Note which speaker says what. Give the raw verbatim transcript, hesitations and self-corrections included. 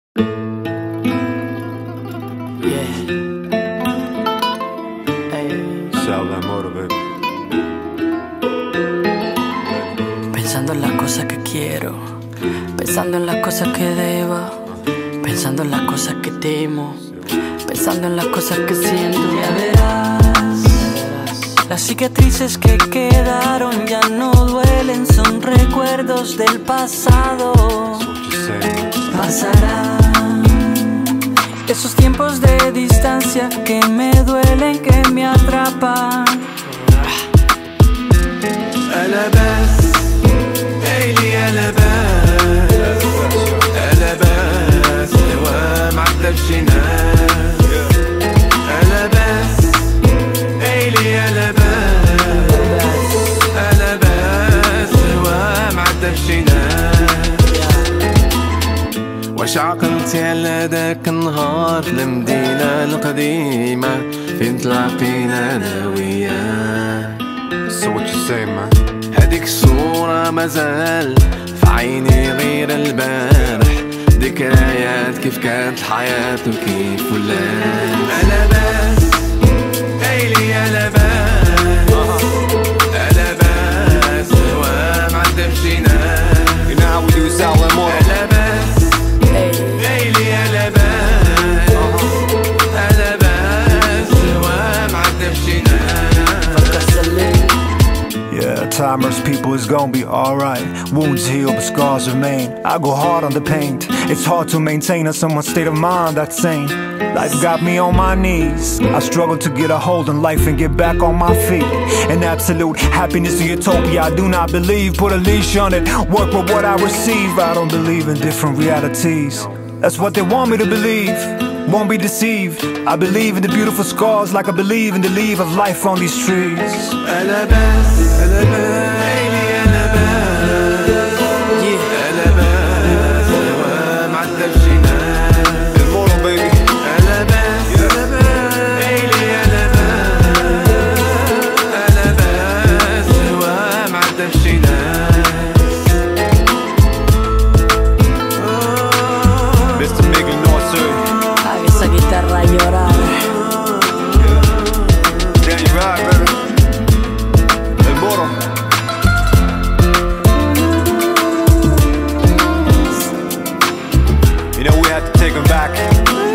Speaker 1: Pensando en las cosas que quiero, pensando en las cosas que debo, pensando en las cosas que temo, pensando en las cosas que siento. Ya verás, las cicatrices que quedaron ya no duelen, son recuerdos del pasado. Pasarán esos tiempos de distancia que me duelen, que me atrapan.
Speaker 2: ألا بس ليلي ألا بس ألا بس هوا معذب شي ناس ألا بس ليلي ألا بس ألا بس هوا معذب شي ناس. واش عقلتي على داك النهار في المدينة القديمة فين تلاقينا أنا وياك؟
Speaker 3: So what you say, man?
Speaker 2: هاديك الصورة مازال في عيني غير البارح، ذكريات كيف كانت الحياة وكيف ولات. ألا بس ليلي ألا بس ألا بس هوا معذب شي ناس.
Speaker 3: You know how we do Sal and Moro.
Speaker 2: ألا بس ليلي ألا بس ألا بس هوا معذب شي ناس.
Speaker 4: Yeah, time hurts people, it's gonna be alright. Wounds heal, but scars remain. I go hard on the paint. It's hard to maintain a someone's state of mind that's sane. Life got me on my knees. I struggle to get a hold on life and get back on my feet. An absolute happiness to utopia, I do not believe. Put a leash on it, work with what I receive. I don't believe in different realities. That's what they want me to believe. Won't be deceived. I believe in the beautiful scars like I believe in the leaf of life on these trees.
Speaker 2: ألا بس ألا بس ليلي ألا بس ألا بس هوا معذب شي ناس.
Speaker 3: Moro, baby.
Speaker 2: ألا بس ألا بس ليلي ألا بس ألا بس هوا معذب شي ناس.
Speaker 3: Mister Miguel Norsu.
Speaker 1: Haga esa guitarra llorar.
Speaker 3: Yeah, you right, baby. El Moro. You know we have to take him back.